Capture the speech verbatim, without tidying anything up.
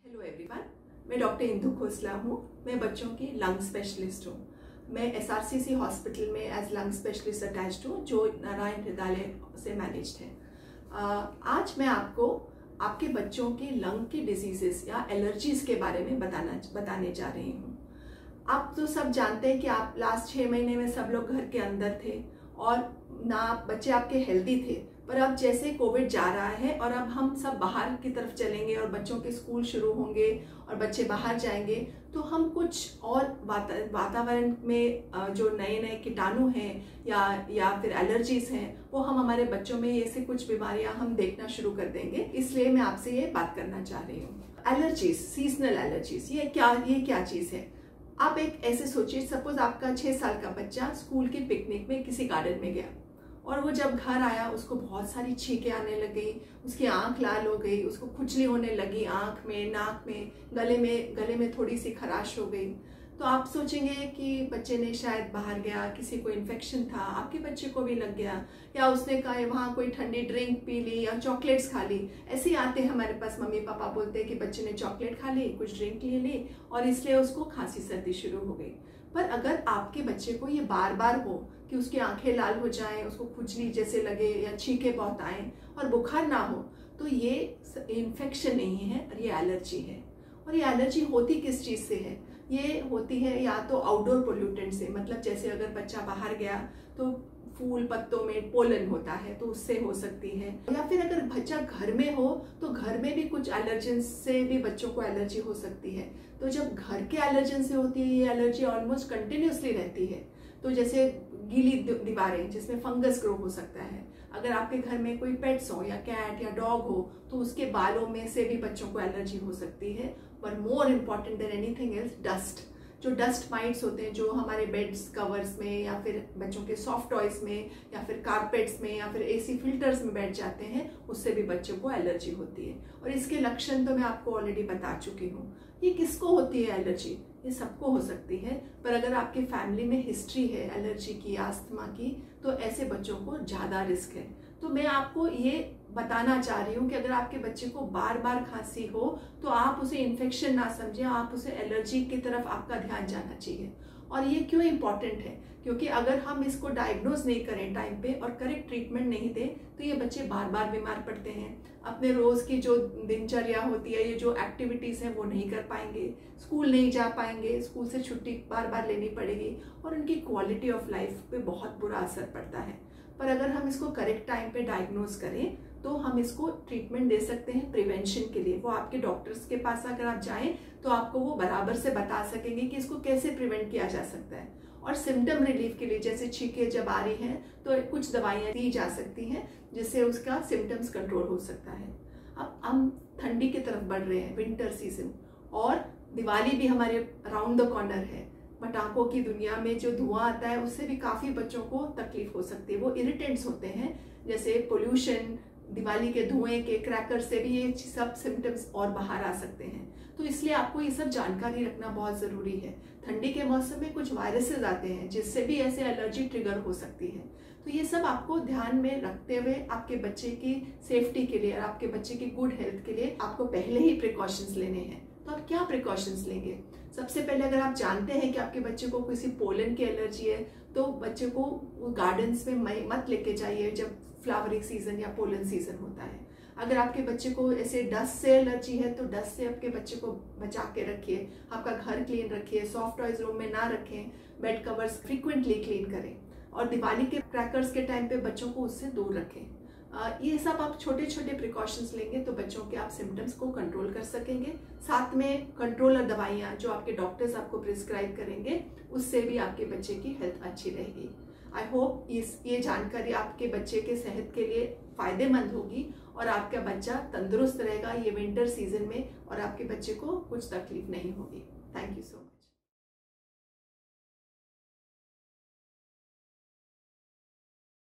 Hello everyone, मैं doctor Indu Khosla हूँ। मैं बच्चों की लंग स्पेशलिस्ट हूँ। मैं एसआरसीसी हॉस्पिटल में एज लंग स्पेशलिस्ट अटैच्ड हूँ, जो नारायण हृदयालय से मैनेज्ड है। आज मैं आपको आपके बच्चों की लंग की डिजीजेस या एलर्जीज के बारे में बताना बताने जा रही हूँ। आप तो सब जानते हैं कि आप लास्ट छः महीने में सब लोग घर के अंदर थे और ना बच्चे आपके हेल्दी थे, पर अब जैसे कोविड जा रहा है और अब हम सब बाहर की तरफ चलेंगे और बच्चों के स्कूल शुरू होंगे और बच्चे बाहर जाएंगे, तो हम कुछ और वातावरण में जो नए नए कीटाणु हैं या या फिर एलर्जीज हैं, वो हम हमारे बच्चों में ऐसे कुछ बीमारियां हम देखना शुरू कर देंगे। इसलिए मैं आपसे ये बात करना चाह रही हूँ। एलर्जीज, सीजनल एलर्जीज, ये क्या ये क्या चीज़ है? आप एक ऐसे सोचिए, सपोज आपका छः साल का बच्चा स्कूल की पिकनिक में किसी गार्डन में गया और वो जब घर आया उसको बहुत सारी छींकें आने लग गई, उसकी आंख लाल हो गई, उसको खुजली होने लगी आंख में, नाक में, गले में गले में थोड़ी सी खराश हो गई। तो आप सोचेंगे कि बच्चे ने शायद बाहर गया, किसी को इन्फेक्शन था, आपके बच्चे को भी लग गया, या उसने कहा वहाँ कोई ठंडी ड्रिंक पी ली या चॉकलेट्स खा ली। ऐसे ही आते हैं हमारे पास, मम्मी पापा बोलते हैं कि बच्चे ने चॉकलेट खा ली, कुछ ड्रिंक ले ली और इसलिए उसको खांसी सर्दी शुरू हो गई। पर अगर आपके बच्चे को ये बार बार हो कि उसकी आंखें लाल हो जाएं, उसको खुजली जैसे लगे या छींकें बहुत आएं और बुखार ना हो, तो ये इन्फेक्शन नहीं है और ये एलर्जी है। और ये एलर्जी होती किस चीज़ से है? ये होती है या तो आउटडोर पोल्यूटेंट से, मतलब जैसे अगर बच्चा बाहर गया तो फूल पत्तों में पोलन होता है तो उससे हो सकती है, या फिर अगर बच्चा घर में हो तो घर में भी कुछ एलर्जन से भी बच्चों को एलर्जी हो सकती है। तो जब घर के एलर्जन से होती है ये एलर्जी ऑलमोस्ट कंटिन्यूसली रहती है। तो जैसे गीली दीवारें जिसमें फंगस ग्रो हो सकता है, अगर आपके घर में कोई पेट्स हो या कैट या डॉग हो तो उसके बालों में से भी बच्चों को एलर्जी हो सकती है। पर more important than anything is dust. जो डस्ट माइट्स होते हैं जो हमारे बेड्स कवर्स में या फिर बच्चों के सॉफ्ट टॉयज में या फिर कारपेट्स में या फिर एसी फिल्टर्स में बैठ जाते हैं, उससे भी बच्चों को एलर्जी होती है। और इसके लक्षण तो मैं आपको ऑलरेडी बता चुकी हूँ। ये किसको होती है एलर्जी? ये सबको हो सकती है, पर अगर आपकी फैमिली में हिस्ट्री है एलर्जी की, अस्थमा की, तो ऐसे बच्चों को ज़्यादा रिस्क है। तो मैं आपको ये बताना चाह रही हूँ कि अगर आपके बच्चे को बार बार खांसी हो तो आप उसे इन्फेक्शन ना समझें, आप उसे एलर्जी की तरफ आपका ध्यान जाना चाहिए। और ये क्यों इम्पॉर्टेंट है? क्योंकि अगर हम इसको डायग्नोज नहीं करें टाइम पे और करेक्ट ट्रीटमेंट नहीं दें तो ये बच्चे बार बार बीमार पड़ते हैं। अपने रोज़ की जो दिनचर्या होती है, ये जो एक्टिविटीज़ हैं वो नहीं कर पाएंगे, स्कूल नहीं जा पाएंगे, स्कूल से छुट्टी बार बार लेनी पड़ेगी और उनकी क्वालिटी ऑफ लाइफ पे बहुत बुरा असर पड़ता है। पर अगर हम इसको करेक्ट टाइम पे डायग्नोज करें तो हम इसको ट्रीटमेंट दे सकते हैं प्रिवेंशन के लिए। वो आपके डॉक्टर्स के पास अगर आप जाएं तो आपको वो बराबर से बता सकेंगे कि इसको कैसे प्रिवेंट किया जा सकता है। और सिम्टम रिलीफ के लिए, जैसे छींकें जब आ रही हैं तो कुछ दवाइयाँ दी जा सकती हैं जिससे उसका सिम्टम्स कंट्रोल हो सकता है। अब हम ठंडी की तरफ बढ़ रहे हैं, विंटर सीजन, और दिवाली भी हमारे अराउंड द कॉर्नर है। पटाखों की दुनिया में जो धुआं आता है उससे भी काफ़ी बच्चों को तकलीफ हो सकती है। वो इरिटेंट्स होते हैं, जैसे पोल्यूशन, दिवाली के धुएं के क्रैकर से भी ये सब सिम्टम्स और बाहर आ सकते हैं। तो इसलिए आपको ये सब जानकारी रखना बहुत ज़रूरी है। ठंडी के मौसम में कुछ वायरसेस आते हैं जिससे भी ऐसे एलर्जी ट्रिगर हो सकती है। तो ये सब आपको ध्यान में रखते हुए आपके बच्चे की सेफ्टी के लिए और आपके बच्चे की गुड हेल्थ के लिए आपको पहले ही प्रिकॉशंस लेने हैं। तो आप क्या प्रिकॉशंस लेंगे? सबसे पहले, अगर आप जानते हैं कि आपके बच्चे को किसी पोलन की एलर्जी है तो बच्चे को गार्डन्स में मत लेके जाइए जब फ्लावरिंग सीजन या पोलन सीजन होता है। अगर आपके बच्चे को ऐसे डस्ट से एलर्जी है तो डस्ट से आपके बच्चे को बचा के रखिए, आपका घर क्लीन रखिए, सॉफ्ट टॉयज रूम में ना रखें, बेड कवर्स फ्रीक्वेंटली क्लीन करें, और दिवाली के क्रैकर्स के टाइम पे बच्चों को उससे दूर रखें। ये सब आप छोटे छोटे प्रिकॉशंस लेंगे तो बच्चों के आप सिम्टम्स को कंट्रोल कर सकेंगे। साथ में कंट्रोलर दवाइयाँ जो आपके डॉक्टर्स आपको प्रिस्क्राइब करेंगे, उससे भी आपके बच्चे की हेल्थ अच्छी रहेगी। आई होप इस ये जानकारी आपके बच्चे के सेहत के लिए फ़ायदेमंद होगी और आपका बच्चा तंदुरुस्त रहेगा ये विंटर सीजन में और आपके बच्चे को कुछ तकलीफ नहीं होगी। Thank you so much.